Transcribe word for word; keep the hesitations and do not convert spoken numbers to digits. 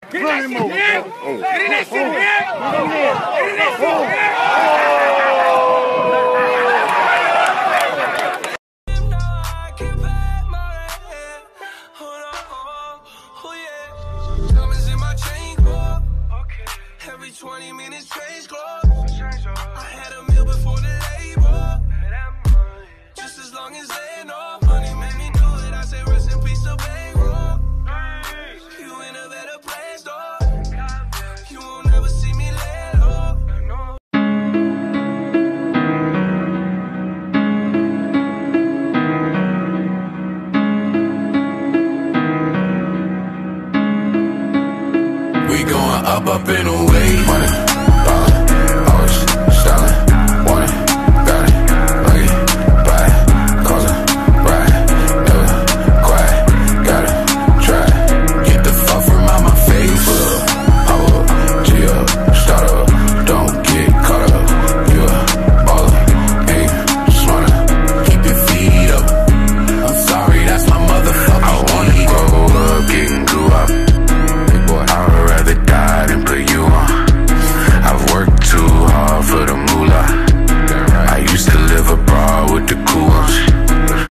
Get that shit, man. Get in that shit, man. Get in that shit, man. Diamonds in my chain club. Every twenty minutes change club. I had a meal before the labor. Just as long as they know money made me do it. I say rest in peace to bankroll. You in a better place, though. You won't never see me let up. We going up, up in a way.